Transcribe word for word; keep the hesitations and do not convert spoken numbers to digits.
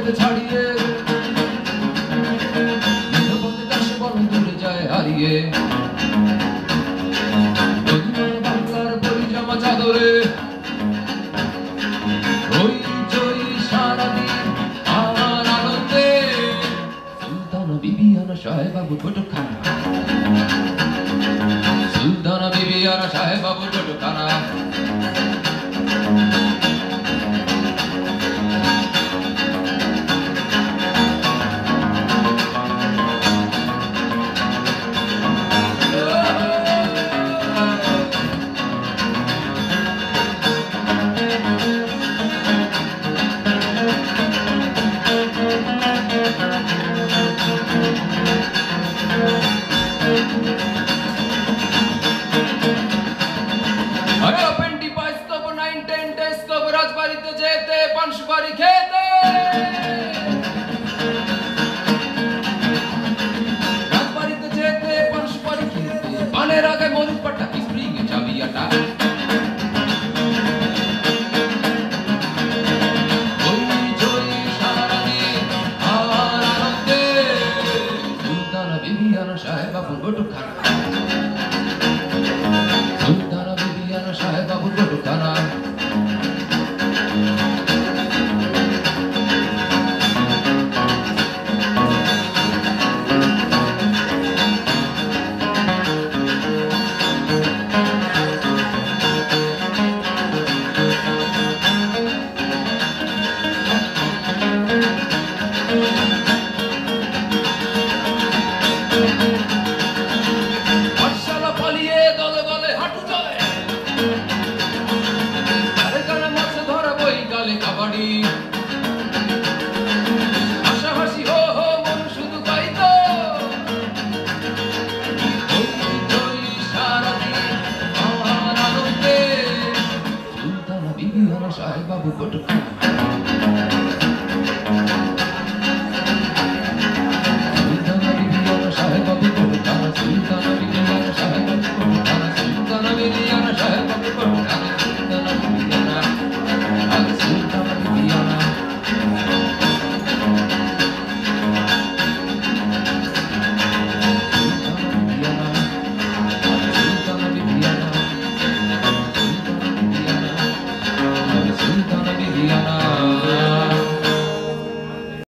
পথে ছাড়িয়ে পথে দাসে বরং চলে যায় হারিয়ে বাংলার পরিজামা চাদরে ওই জয় সারাদিন আর আনন্দে সুলতানা বিবিয়ানা সাহেবাবুর বটখানা সুলতানা বিবিয়ানা সাহেবাবুর বটখানা রাজবাড়িতে যেতে পান সুপারি খেতে রাজবাড়িতে যেতে পান সুপারি খেতে পানের আগে মরুদ পাটা স্প্রিং এ চাবিয়াটা ওই জয় সারাদিন আর আনন্দে সুলতানা বিবিয়ানা সাহেবাবুর বটখানা সুলতানা বিবিয়ানা সাহেবাবুর বটখানা হাসাহাসি হো হো মন শুধু গাইতো সারাদিন আর আনন্দে সুলতানা বিবিয়ানা সাহেবাবুর বটখানা